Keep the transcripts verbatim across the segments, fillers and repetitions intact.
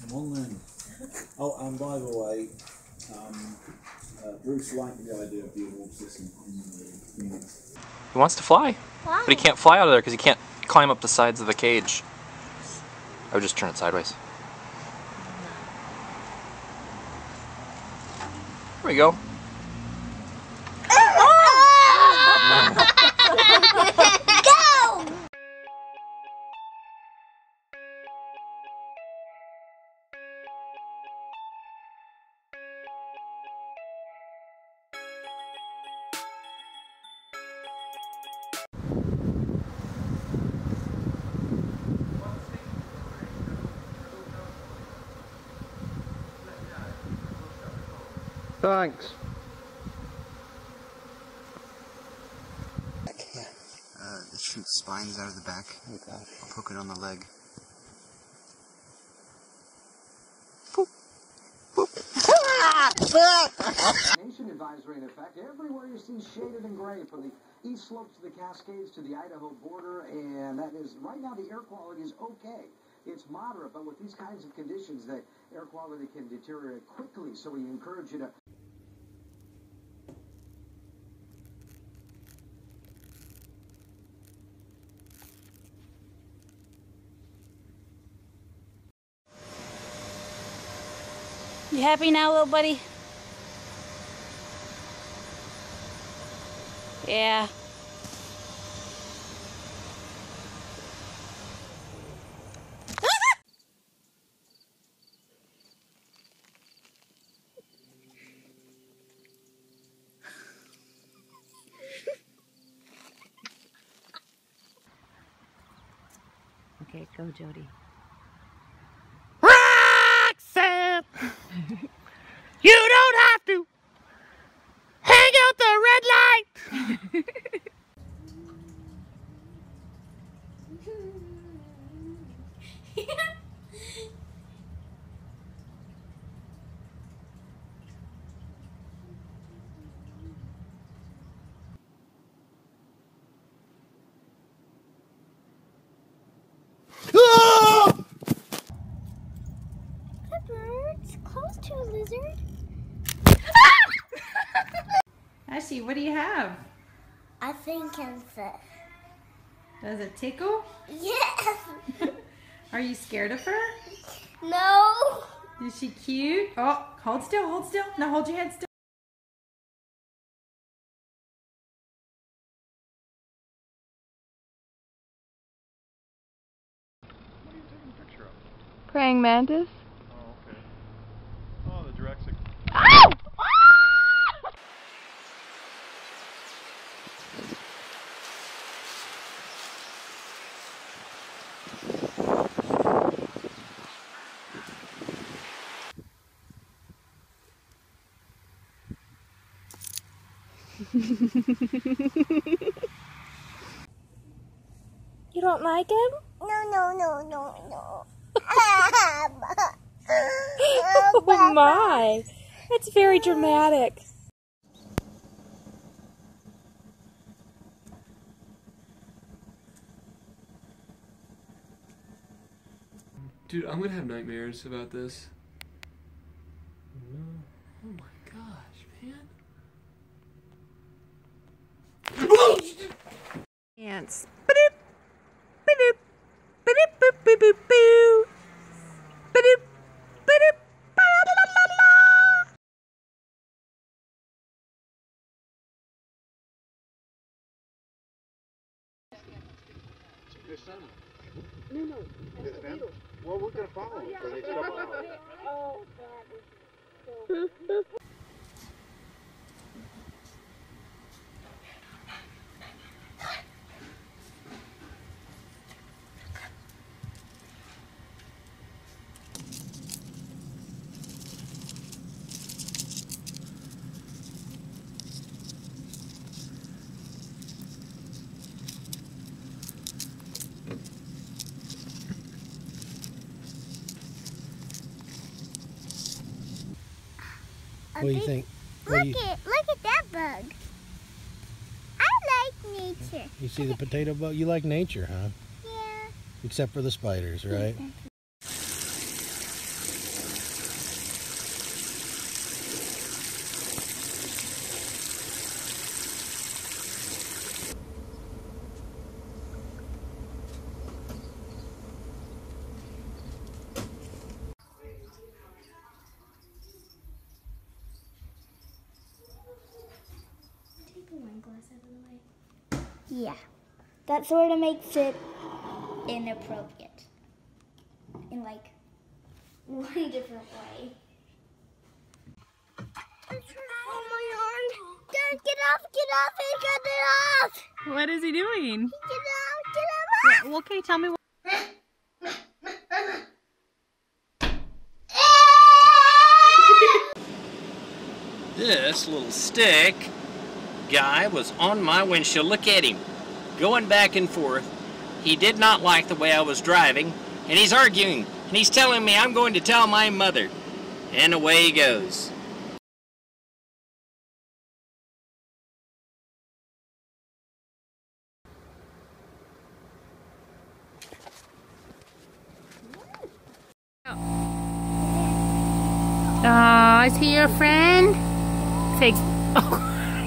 Come on then. Oh, and by the way, um, uh, Bruce liked the idea of the award system in the community. He wants to fly, Why? but he can't fly out of there because he can't climb up the sides of the cage. I would just turn it sideways. There we go. Go! Thanks. Uh, it shoots spines out of the back. Okay. I'll poke it on the leg. Nation advisory in effect. Everywhere you see shaded in gray from the east slopes of the Cascades to the Idaho border, and that is right now the air quality is okay. It's moderate, but with these kinds of conditions, the air quality can deteriorate quickly, so we encourage you to You happy now, little buddy? Yeah. Okay, go, Jody. Roxanne! You don't have to hang out the red light! Birds, close to a lizard. Ashley, what do you have? I think it's a... Does it tickle? Yes. Are you scared of her? No. Is she cute? Oh, hold still, hold still. Now hold your head still. What are you taking a picture of? Praying mantis. Oh, okay. Oh, the Jurassic. Ow! You don't like him? No, no, no, no, no. Oh my! That's very dramatic. Dude, I'm gonna have nightmares about this. Oh my gosh, man. Ants. Ba-doop, ba-doop, ba-doop, boop, boop, boop, boo. Ba-doop, ba-doop, ba-la-la-la-la. There's some. No, no. That's them? Well, we're going to follow them for the next couple hours. Oh, that is so... What do you think? What Look do you, at look at that bug. I like nature. you see the potato bug? You like nature, huh? Yeah. Except for the spiders, right? Yeah. That sort of makes it inappropriate. In like one different way. Oh my arm! Dad, get off! Get off! He got it off! What is he doing? Get off! Get off! Well, okay, tell me what. This little stick guy was on my windshield. Look at him, going back and forth. He did not like the way I was driving, and he's arguing, and he's telling me I'm going to tell my mother. And away he goes. Uh, is he your friend? Say, oh.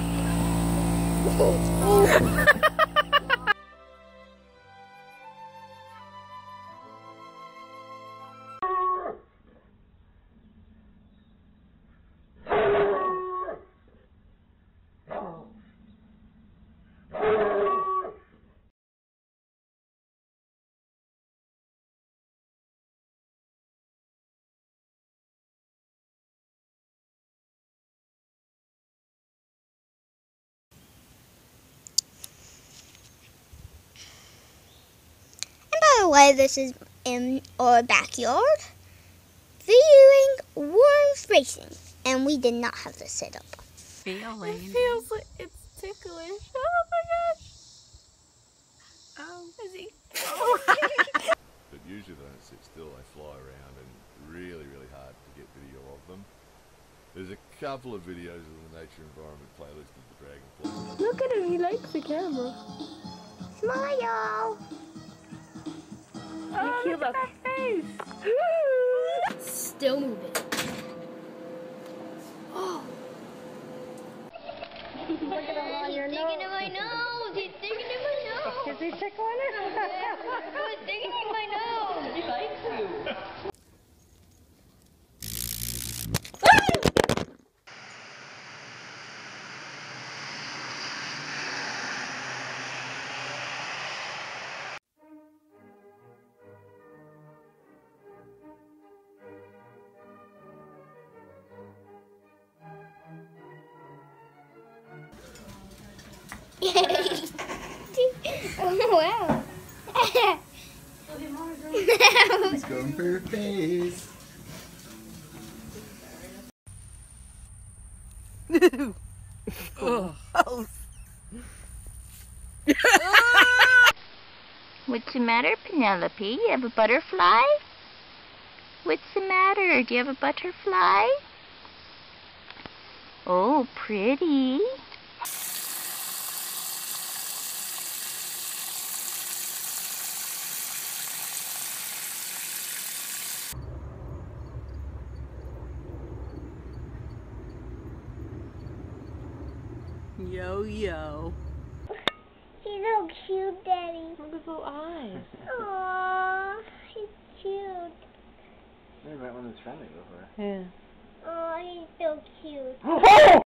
By the way, this is in our backyard, viewing worms racing, and we did not have this set up. Feeling. It feels like it's ticklish. Oh my gosh. Oh, is he? But usually they don't sit still, they fly around, and really, really hard to get video of them. There's a couple of videos of the nature environment playlist of the dragonfly. Look at him, he likes the camera. Smile! Oh, look at that face! Still moving. Oh. Look at him on your He's nose. digging in my nose! He's digging in my nose! Is he tickling it? He's digging in my nose! He likes you. Oh, wow. He's going for your face. Oh. What's the matter, Penelope? You have a butterfly? What's the matter? Do you have a butterfly? Oh, pretty. Yo, yo. He's so cute, Daddy. Look at his little eyes. Aww, he's cute. Never met one that's friendly before. Yeah. Oh, he's so cute.